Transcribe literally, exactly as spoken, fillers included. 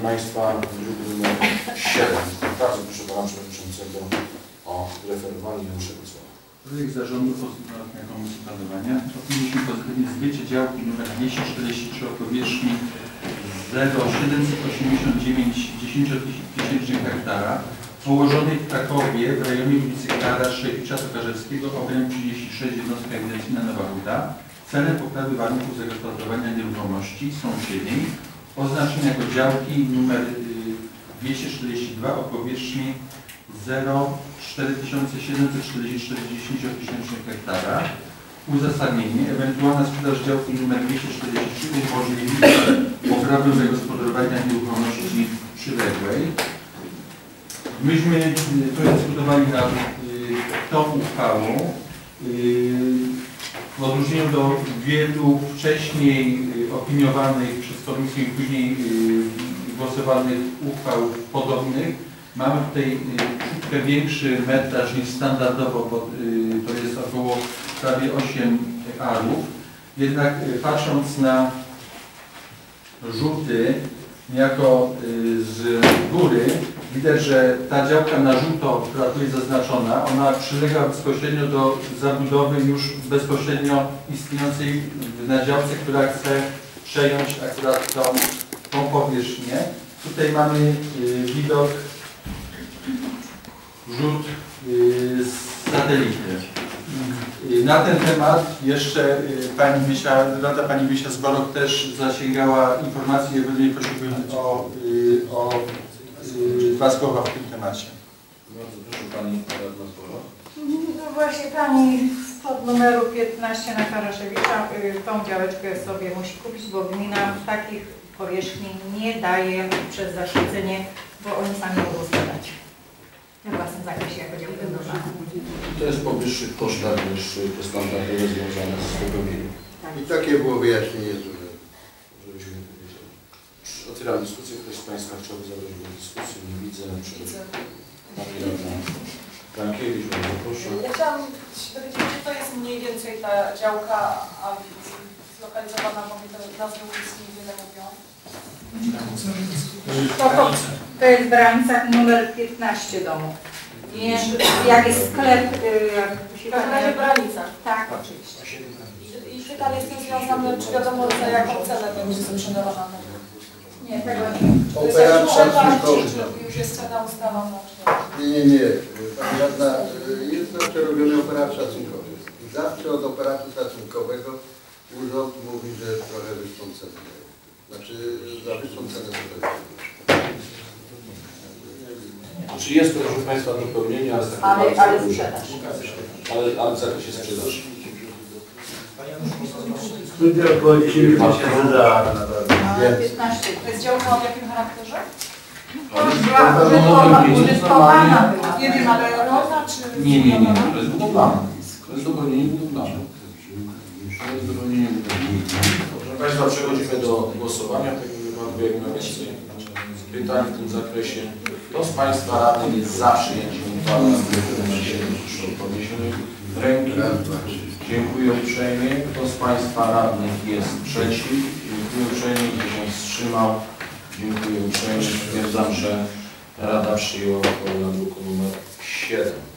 Państwa, druk numer siedem. Bardzo proszę Pana Przewodniczącego o referowanie naszego słowa. Projekt zarządu pozytywnego Komisji Planowania opiniuję pozytywnie zbycie działki nr dwieście czterdzieści trzy o powierzchni zero przecinek siedemset osiemdziesiąt dziewięć dziesięciotysięcznych hektara położonej w Krakowie w rejonie ulicy Karla Szewicza Tokarzewskiego, okręg trzydzieści sześć, jednostka ewidencyjna Nowa Huta, celem poprawy warunków zagospodarowania nieruchomości sąsiedniej oznaczenia jako działki nr dwieście czterdzieści dwa o powierzchni zero przecinek cztery tysiące siedemset czterdzieści cztery dziesięciotysięcznych hektara. Uzasadnienie: ewentualna sprzedaż działki nr dwieście czterdzieści trzy umożliwi poprawę zagospodarowania nieruchomości przyległej. Myśmy trochę dyskutowali nad tą uchwałą. W odróżnieniu do wielu wcześniej opiniowanych przez Komisję i później głosowanych uchwał podobnych, mamy tutaj troszkę większy metraż niż standardowo, bo to jest około prawie osiem arów. Jednak patrząc na rzuty niejako z góry, widać, że ta działka na żółto, która tu jest zaznaczona, ona przylega bezpośrednio do zabudowy już bezpośrednio istniejącej na działce, która chce przejąć akurat tą, tą powierzchnię. Tutaj mamy widok, rzut z satelity. Na ten temat jeszcze pani Wysia, Rada Pani Wysia Zborok też zasięgała informacji, ja będę prosiłbym o, o dwa słowa w tym temacie. Bardzo proszę Pani Radna Zborok. No właśnie Pani spod numeru piętnaście na Karaszewicza tą działeczkę sobie musi kupić, bo gmina takich powierzchni nie daje przez zaszczycenie, bo oni sami mogą zbadać we własnym zakresie jako działkę budowlaną. To jest po wyższych kosztach niż te standardowe związane z wypełnieniem. I takie było wyjaśnienie, Żebyśmy powiedzieli. Otwieram dyskusję. Ktoś z Państwa chciałby zabrać w dyskusji? Nie widzę. Pani Radna Frankiewicz, bardzo proszę. Ja chciałam się dowiedzieć, czy to jest mniej więcej ta działka zlokalizowana, bo mi to nazwy ulic niewiele mówią. To, to, to jest w granicach numer piętnaście domu. I jak jest sklep, jak W każdym razie w granicach. tak, oczywiście. I pytanie z tym związane, czy wiadomo, za jaką cenę będzie sprzedawana. Nie, tego nie. operacja Czy już jest cena ustalona? Nie, nie, nie. Pani Radna, jest zawsze robiony operat szacunkowy. Zawsze od operatu szacunkowego urząd mówi, że trochę wyższą cenę. Znaczy za wyższą cenę to Czy jest, proszę Państwa, dopełnienie, ale, Ale, ale sprzedaż. ale, ale w zakresie sprzedaży. Studia płacimy piętnaście. To jest działka o jakim charakterze? Użytkowana była. Nie wiem, ale rolna czy... Nie, nie, nie. To jest budowlane. To jest dopełnienie budowlane. To jest dopełnienie budowlane. Proszę Państwa, przechodzimy do głosowania. W takim wypadku, jak ma więcej pytań w tym zakresie, kto z Państwa radnych jest za przyjęciem uchwały na proszę o podniesienie ręki. Dziękuję uprzejmie. Kto z Państwa radnych jest przeciw? Dziękuję uprzejmie. Kto się wstrzymał? Dziękuję uprzejmie. Stwierdzam, że Rada przyjęła uchwałę na druku numer siedem.